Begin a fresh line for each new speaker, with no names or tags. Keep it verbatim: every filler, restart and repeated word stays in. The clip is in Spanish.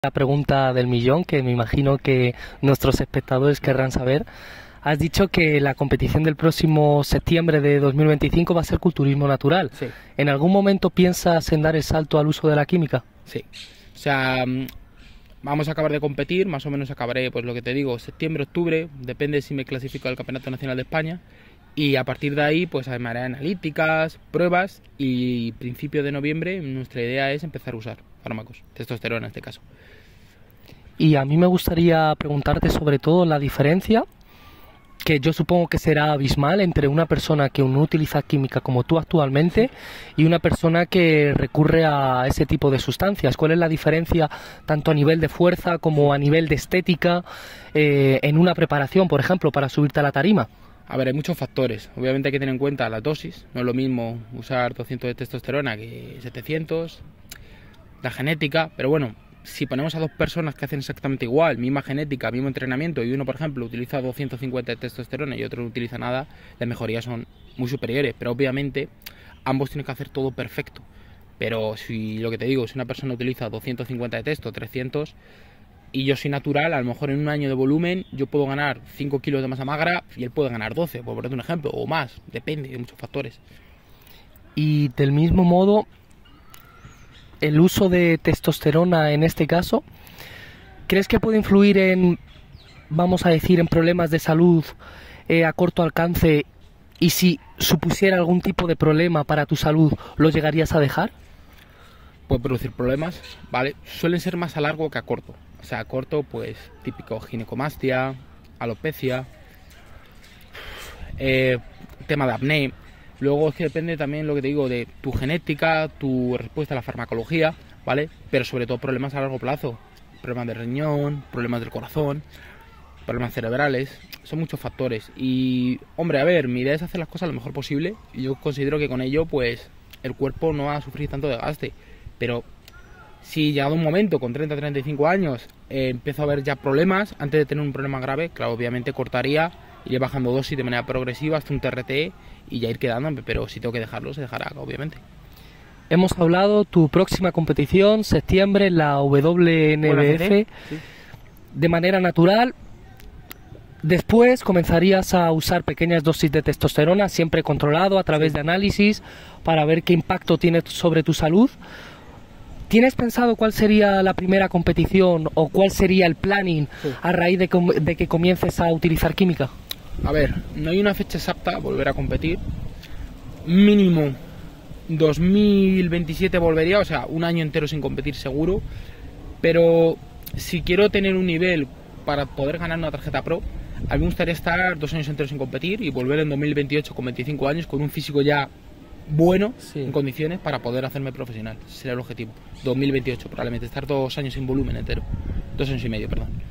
La pregunta del millón, que me imagino que nuestros espectadores querrán saber. Has dicho que la competición del próximo septiembre de dos mil veinticinco va a ser culturismo natural.
Sí.
¿En algún momento piensas en dar el salto al uso de la química?
Sí. O sea, vamos a acabar de competir, más o menos acabaré, pues lo que te digo, septiembre, octubre, depende si me clasifico al Campeonato Nacional de España. Y a partir de ahí, pues me haré analíticas, pruebas y principio de noviembre nuestra idea es empezar a usar fármacos, testosterona en este caso.
Y a mí me gustaría preguntarte sobre todo la diferencia, que yo supongo que será abismal, entre una persona que no utiliza química como tú actualmente y una persona que recurre a ese tipo de sustancias. ¿Cuál es la diferencia tanto a nivel de fuerza como a nivel de estética eh, en una preparación, por ejemplo, para subirte a la tarima?
A ver, hay muchos factores. Obviamente hay que tener en cuenta la dosis. No es lo mismo usar doscientos de testosterona que setecientos. La genética, pero bueno, si ponemos a dos personas que hacen exactamente igual, misma genética, mismo entrenamiento, y uno, por ejemplo, utiliza doscientos cincuenta de testosterona y otro no utiliza nada, las mejorías son muy superiores. Pero obviamente ambos tienen que hacer todo perfecto. Pero si lo que te digo, si una persona utiliza doscientos cincuenta de testo, trescientos, y yo soy natural, a lo mejor en un año de volumen yo puedo ganar cinco kilos de masa magra y él puede ganar doce, por ponerte un ejemplo, o más, depende de muchos factores.
Y del mismo modo, el uso de testosterona en este caso, ¿crees que puede influir en, vamos a decir, en problemas de salud eh, a corto alcance? Y si supusiera algún tipo de problema para tu salud, ¿lo llegarías a dejar?
Puede producir problemas, ¿vale? Suelen ser más a largo que a corto. O sea, a corto, pues, típico ginecomastia, alopecia, eh, tema de acné. Luego es que depende también, lo que te digo, de tu genética, tu respuesta a la farmacología, ¿vale? Pero sobre todo problemas a largo plazo. Problemas de riñón, problemas del corazón, problemas cerebrales. Son muchos factores. Y, hombre, a ver, mi idea es hacer las cosas lo mejor posible. Y yo considero que con ello, pues, el cuerpo no va a sufrir tanto desgaste. Pero si llegado un momento, con treinta a treinta y cinco años, eh, empiezo a ver ya problemas, antes de tener un problema grave, claro, obviamente cortaría, iría bajando dosis de manera progresiva hasta un T R T y ya ir quedándome, pero si tengo que dejarlo, se dejará, obviamente.
Hemos hablado, tu próxima competición, septiembre, la W N B F,
sí.
De manera natural. Después comenzarías a usar pequeñas dosis de testosterona, siempre controlado a través
sí.
de análisis, para ver qué impacto tiene sobre tu salud. ¿Tienes pensado cuál sería la primera competición o cuál sería el planning sí. a raíz de, de que comiences a utilizar química?
A ver, no hay una fecha exacta a volver a competir. Mínimo dos mil veintisiete volvería, o sea, un año entero sin competir seguro. Pero si quiero tener un nivel para poder ganar una tarjeta pro, a mí me gustaría estar dos años enteros sin competir y volver en dos mil veintiocho con veinticinco años con un físico ya bueno, sí. en condiciones para poder hacerme profesional. Ese sería el objetivo. dos mil veintiocho probablemente, estar dos años sin volumen entero. Dos años y medio, perdón.